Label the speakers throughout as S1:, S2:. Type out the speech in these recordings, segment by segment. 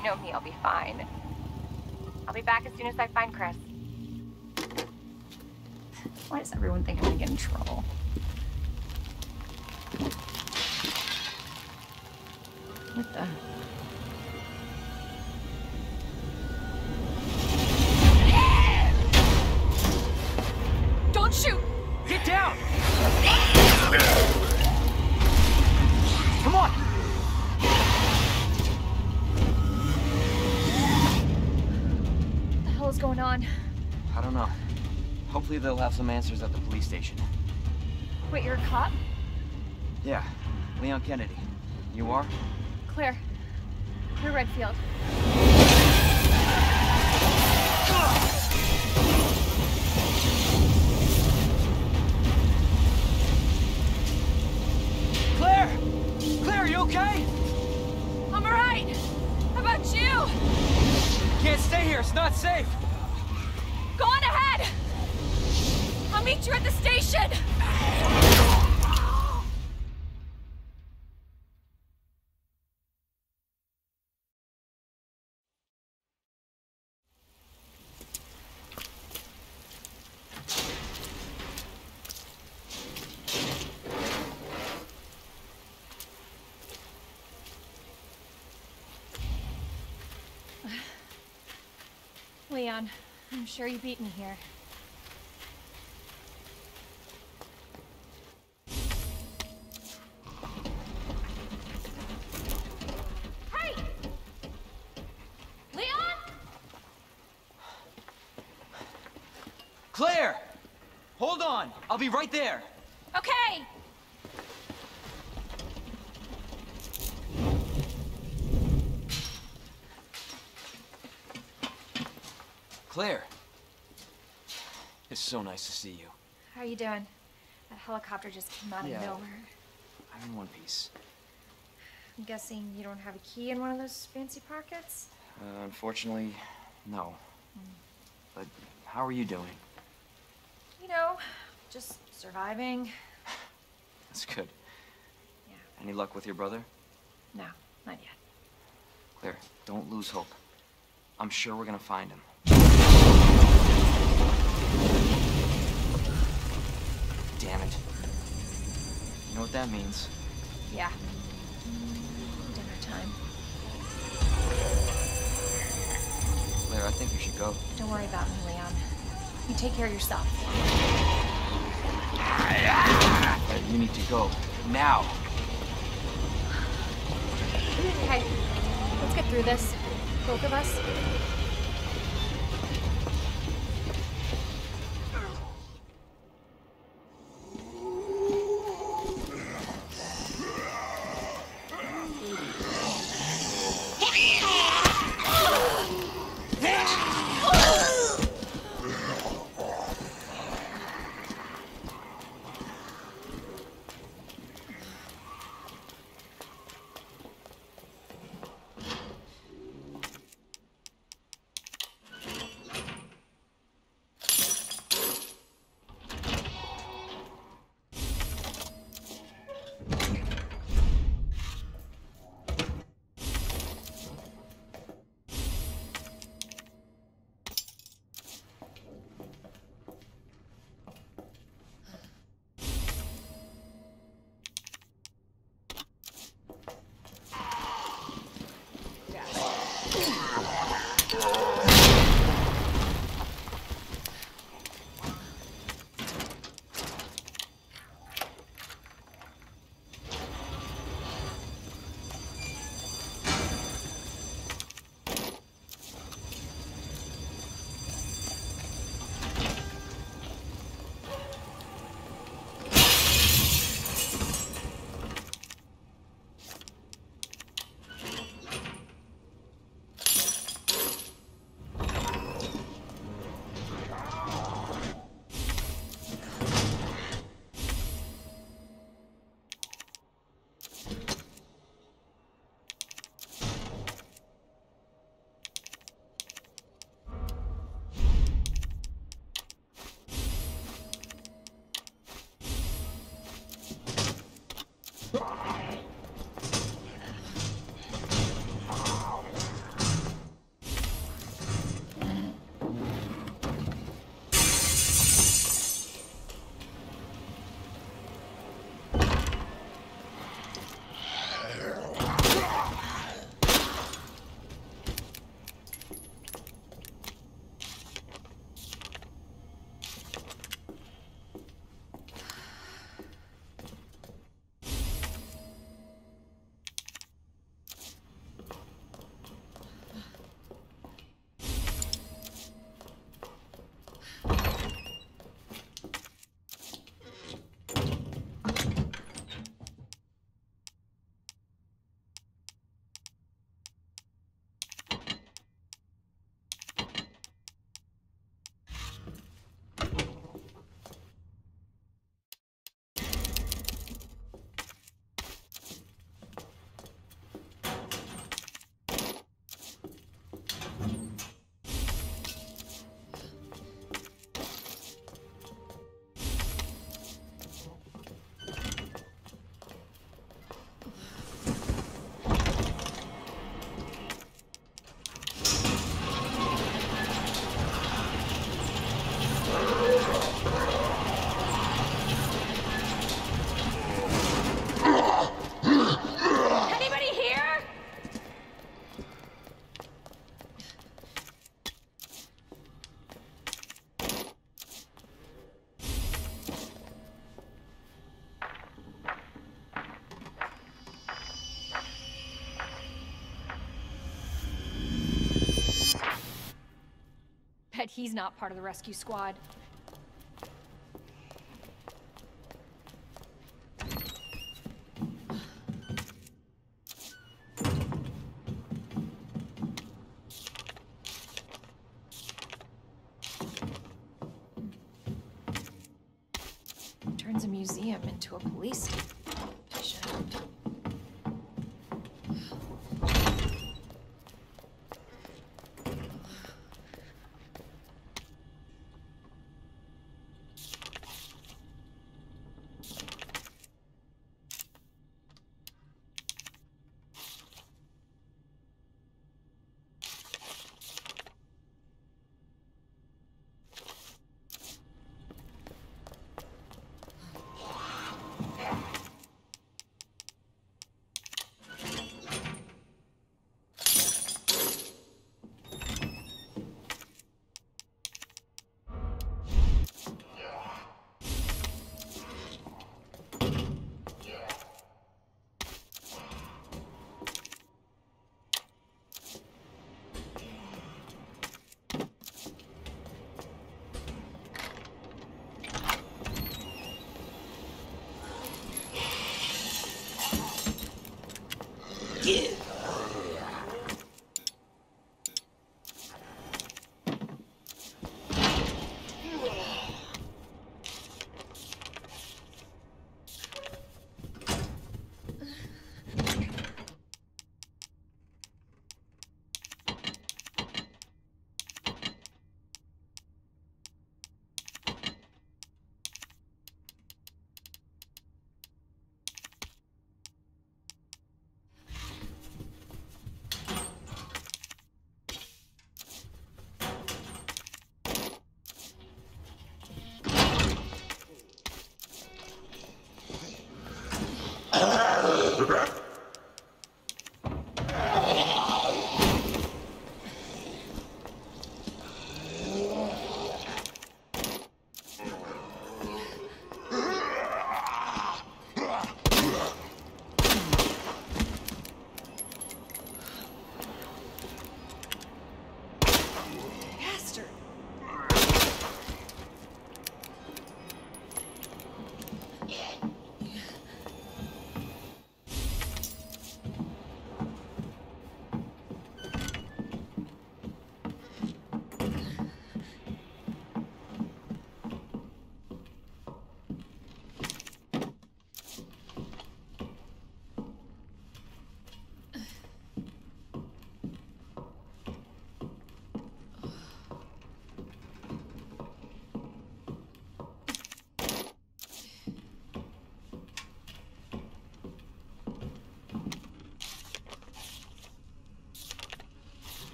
S1: You know me, I'll be fine. I'll be back as soon as I find Chris. Why does everyone think I'm gonna get in trouble? What the? Don't shoot!
S2: Get down! Come on!
S1: What the hell is going on?
S2: I don't know. Hopefully they'll have some answers at the police station.
S1: Wait, you're a cop?
S2: Yeah, Leon Kennedy. You are?
S1: Claire. Claire Redfield.
S2: Claire! Claire, you okay?
S1: I'm alright! How about you?
S2: Can't stay here, it's not safe!
S1: Go on ahead! I'll meet you at the station! Leon, I'm sure you beat me here. Hey! Leon?
S2: Claire! Hold on, I'll be right there.
S1: Okay!
S2: Claire. It's so nice to see you.
S1: How are you doing? That helicopter just came out of nowhere.
S2: I'm in one piece.
S1: I'm guessing you don't have a key in one of those fancy pockets?
S2: Unfortunately, no. But how are you doing?
S1: You know, just surviving.
S2: That's good.
S1: Yeah.
S2: Any luck with your brother?
S1: No, not yet.
S2: Claire, don't lose hope. I'm sure we're gonna find him. Damn it. You know what that means?
S1: Yeah. Dinner time.
S2: Claire, I think you should go.
S1: Don't worry about me, Leon. You take care of yourself.
S2: Claire, you need to go. Now!
S1: Okay, let's get through this. Both of us. he's not part of the rescue squad. Turns a museum into a police station.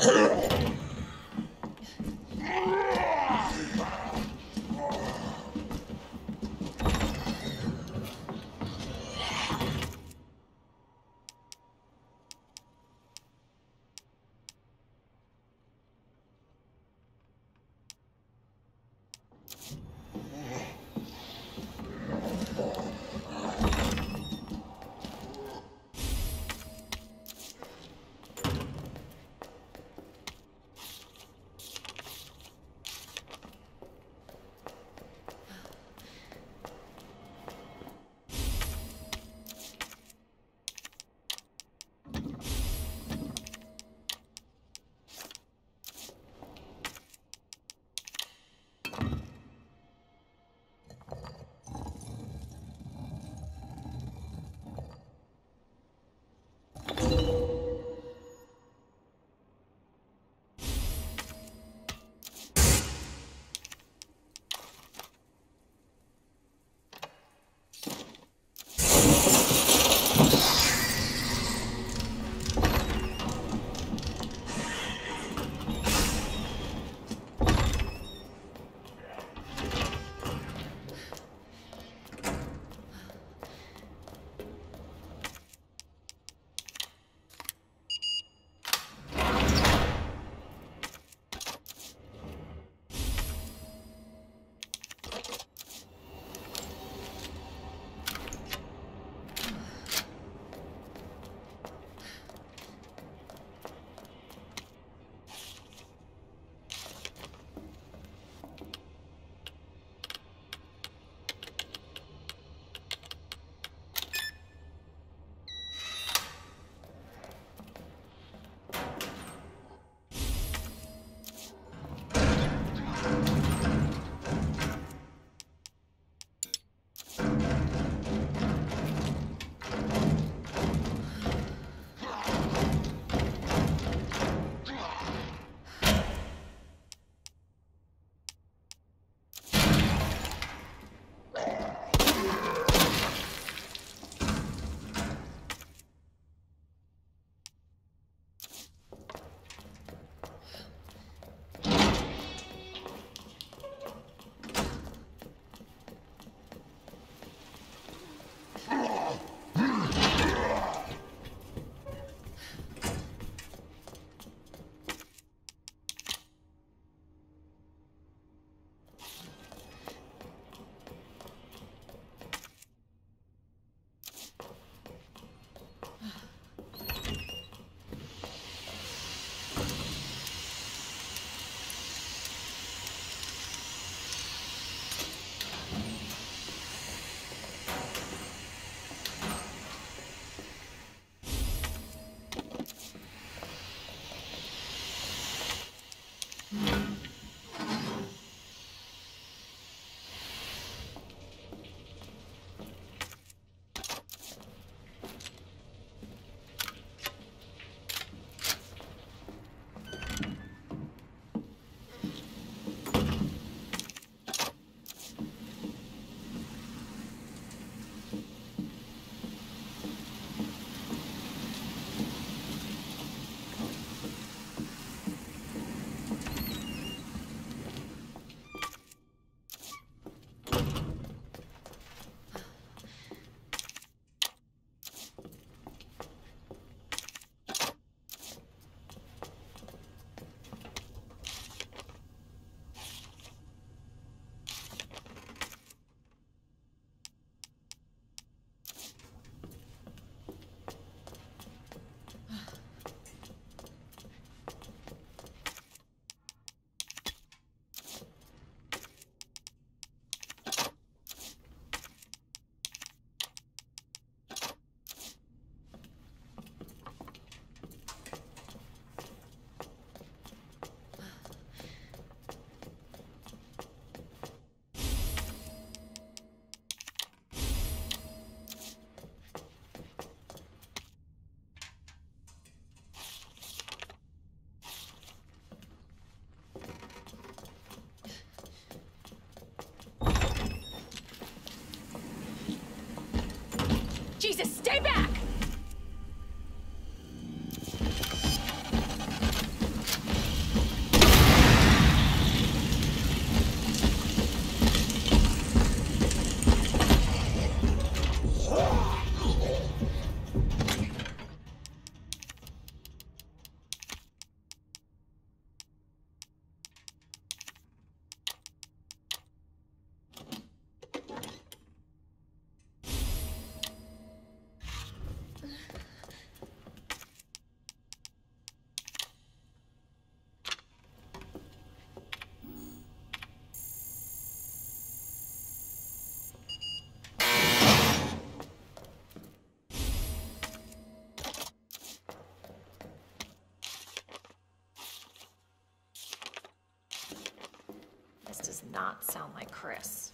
S1: Jesus, stay back! not sound like Chris.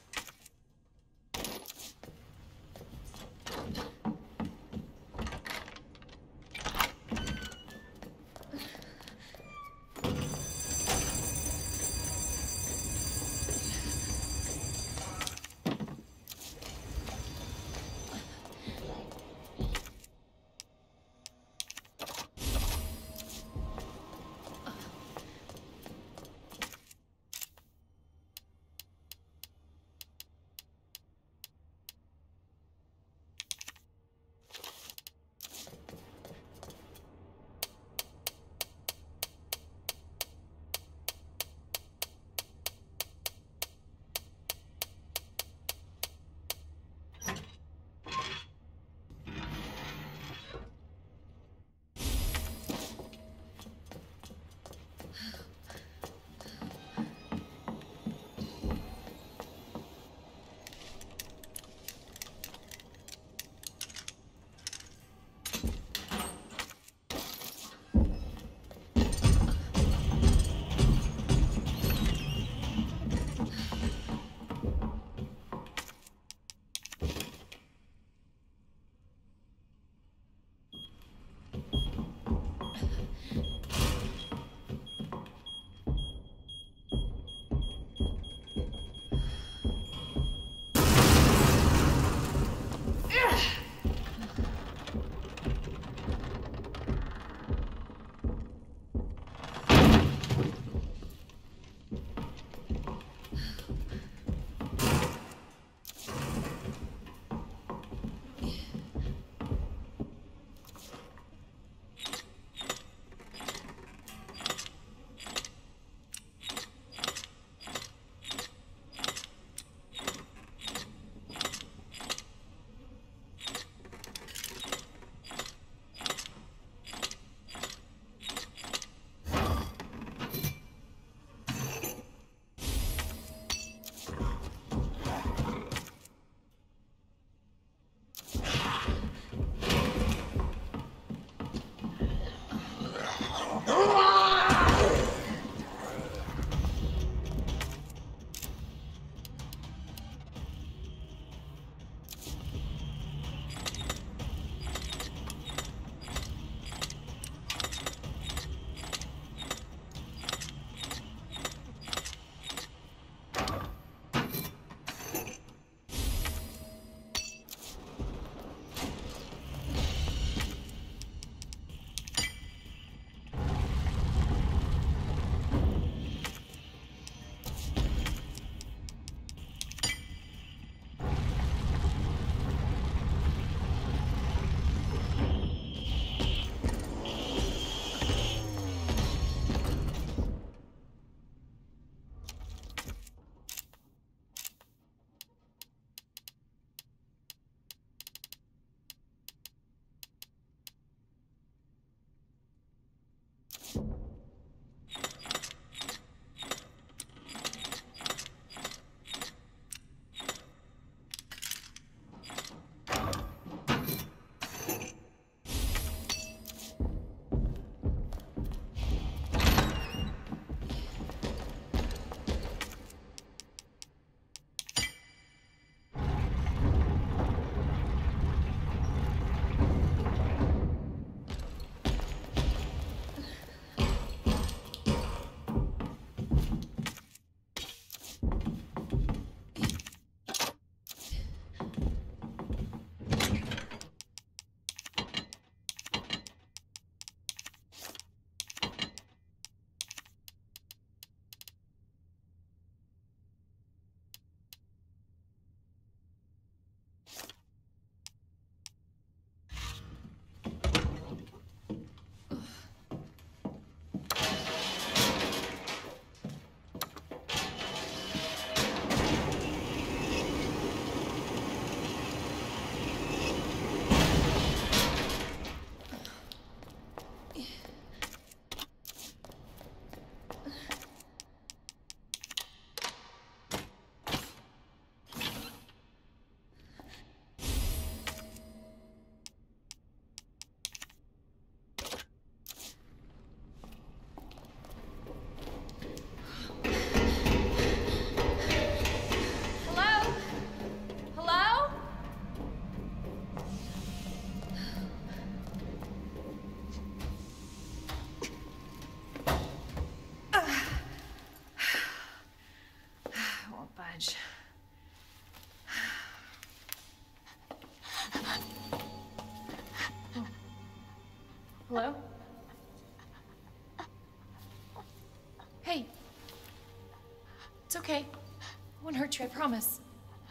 S1: It's okay. I won't hurt you, I promise.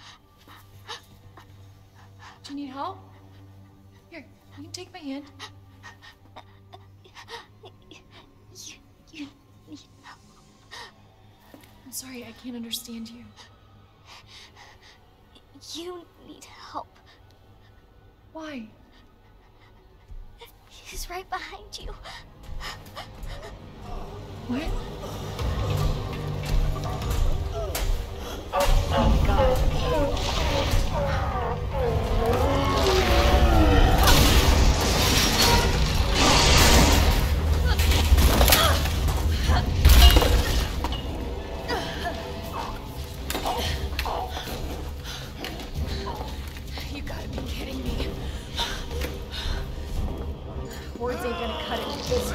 S1: Do you need help? Here, you can take my hand.
S3: You need help.
S1: I'm sorry, I can't understand you.
S3: You need help.
S1: Why?
S3: He's right behind you.
S1: What? You gotta be kidding me. Words ain't gonna cut it.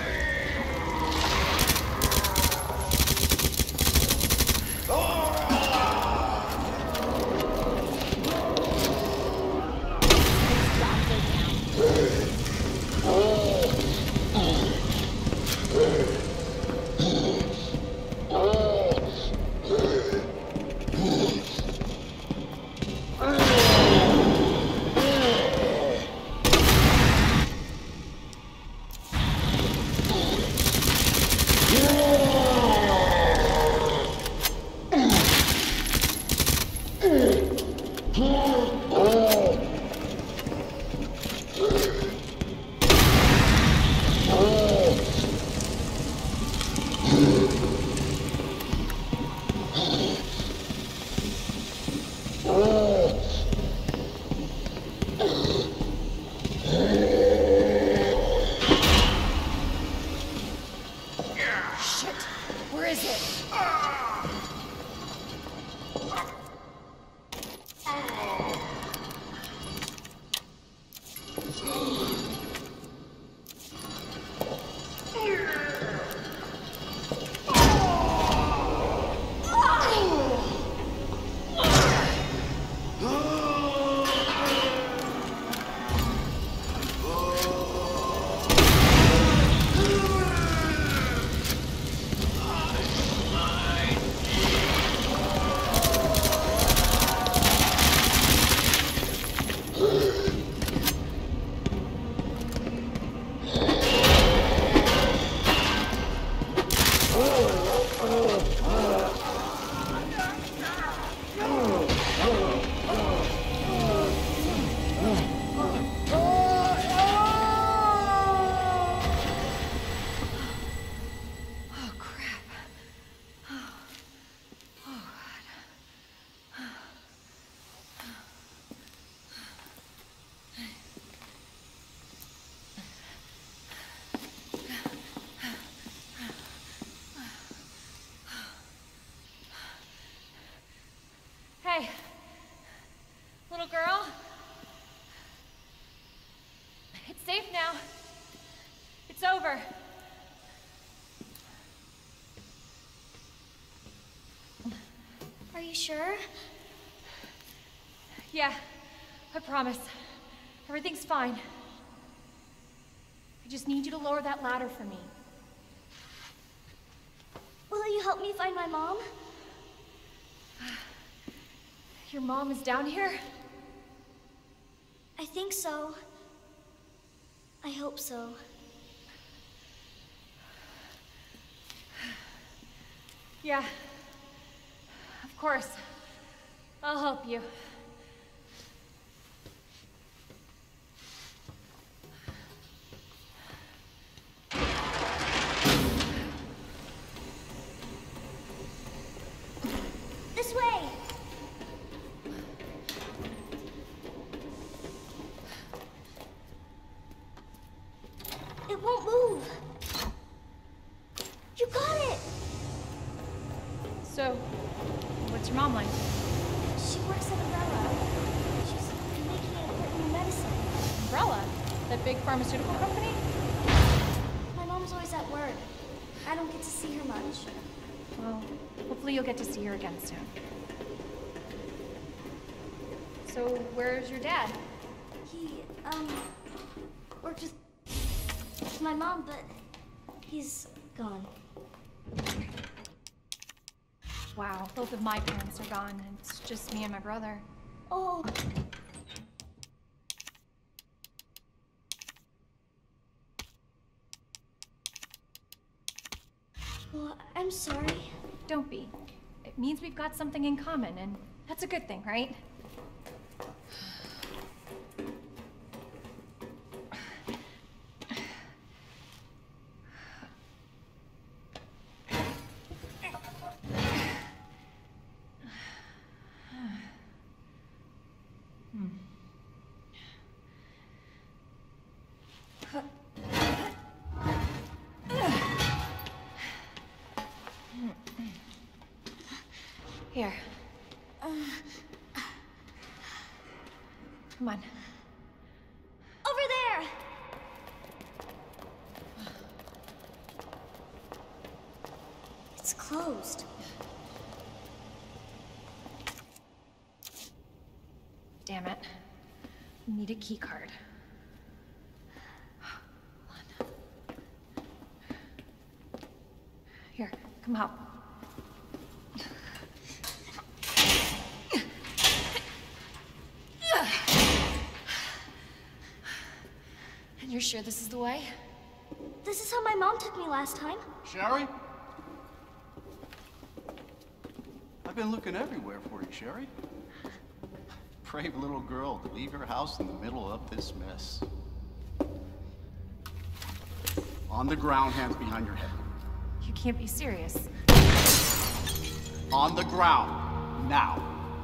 S1: Shit! Where is it? Oh, crap. Hey, little girl. It's safe now. It's over.
S3: Are you sure?
S1: Yeah, I promise. Everything's fine. I just need you to lower that ladder for me.
S3: Will you help me find my mom?
S1: Your mom is down here?
S3: I think so. I hope so.
S1: Yeah. Of course. I'll help you.
S3: This way! It won't move. You got it!
S1: So, what's your mom like?
S3: She works at Umbrella. She's making an important new medicine.
S1: Umbrella? That big pharmaceutical company?
S3: My mom's always at work. I don't get to see her much.
S1: Well, hopefully you'll get to see her again soon. So, where's your dad?
S3: He, worked with my mom, but he's gone.
S1: Wow, both of my parents are gone. It's just me and my brother.
S3: Oh. Well, I'm sorry.
S1: Don't be. It means we've got something in common, and that's a good thing, right? Here. Come on.
S3: Over there! It's closed.
S1: Damn it. We need a key card. Hold on. Here, come help. And you're sure this is the way?
S3: This is how my mom took me last time.
S4: Sherry? I've been looking everywhere for you, Sherry. Brave little girl to leave your house in the middle of this mess. On the ground, hands behind your head.
S1: You can't be serious.
S4: On the ground, now.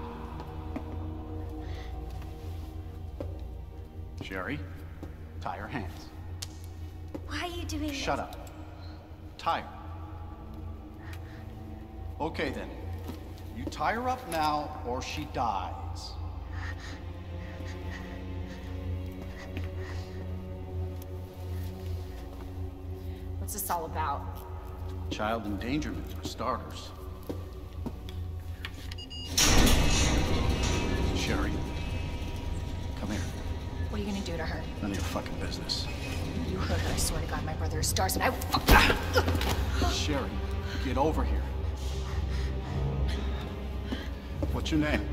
S4: Sherry, tie your hands.
S3: Why are you doing this?
S4: Shut up. Tie her. Okay then. You tie her up now, or she dies.
S1: What's this all about?
S4: Child endangerment, for starters. Sherry, come here.
S1: What are you gonna do to her?
S4: None of your fucking business.
S1: You heard her. I swear to God, my brother is stars, and I will fuck.
S4: Sherry, get over here. What's your name?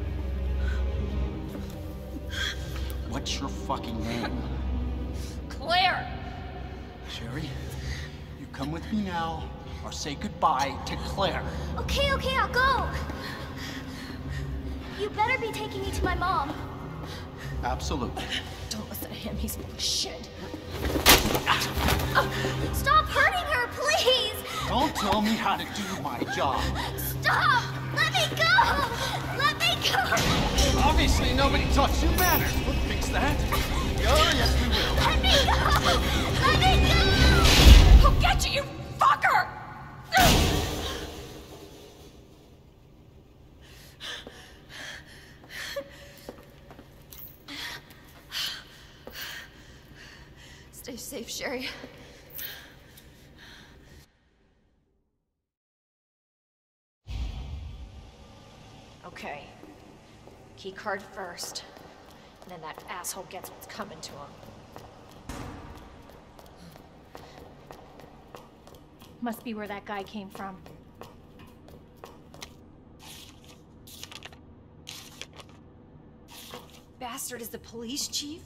S4: What's your fucking name?
S1: Claire!
S4: Sherry, you come with me now, or say goodbye to Claire.
S3: Okay, I'll go. You better be taking me to my mom.
S4: Absolutely.
S1: Don't listen to him. He's full of shit.
S3: Stop hurting her, please!
S4: Don't tell me how to do my job.
S3: Stop! Let me go! Let me go!
S4: Obviously, nobody taught you manners. We'll fix that. Oh, yes, we will.
S3: Let me go! Let me go!
S1: I'll get you, you fucker! Stay safe, Sherry. Okay. Key card first. And then that asshole gets what's coming to him. Must be where that guy came from. Bastard is the police chief?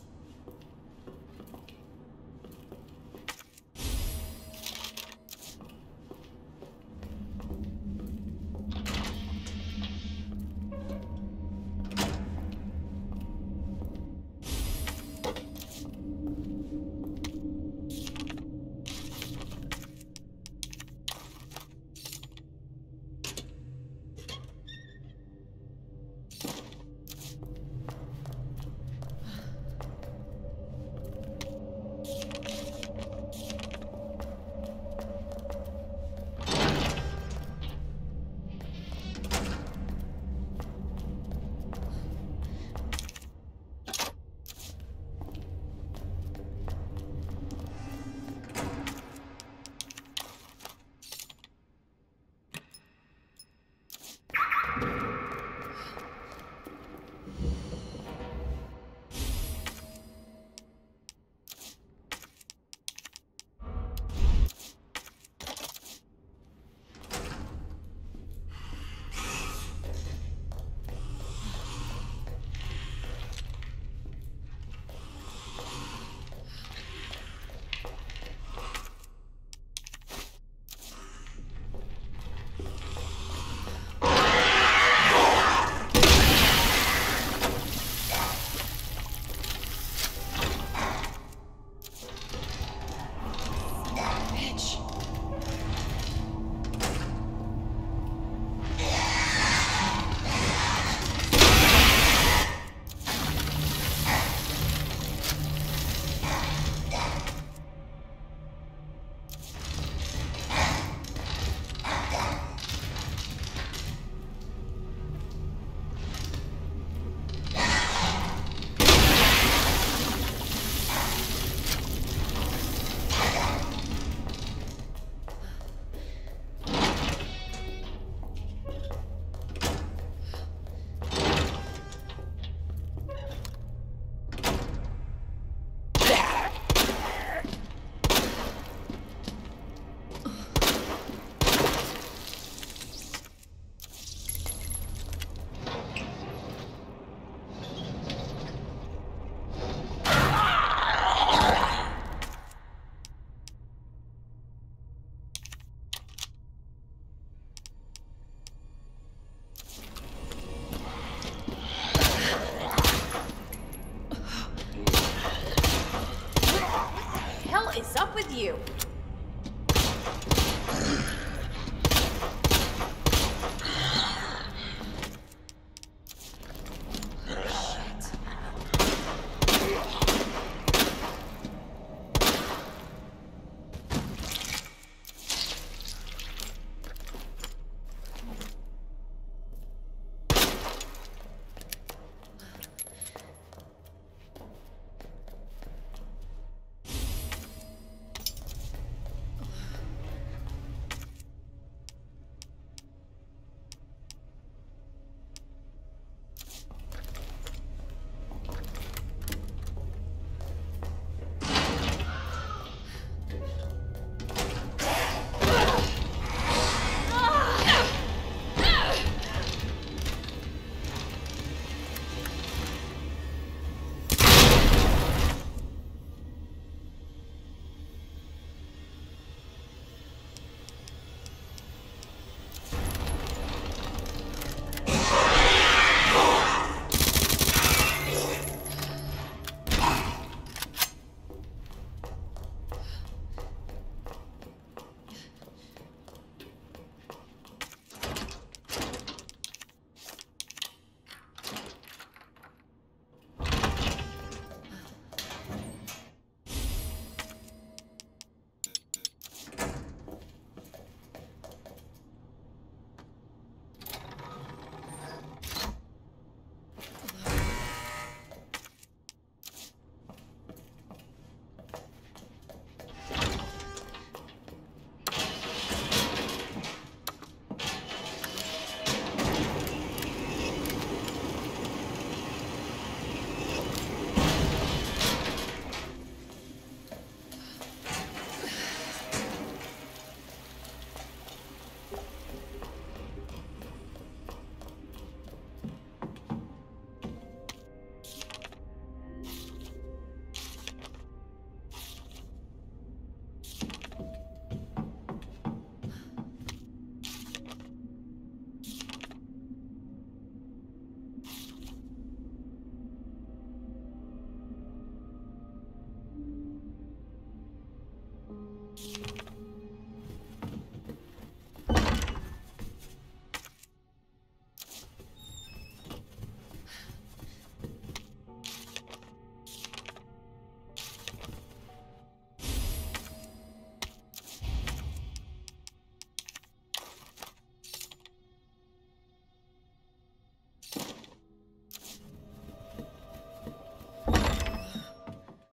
S1: you.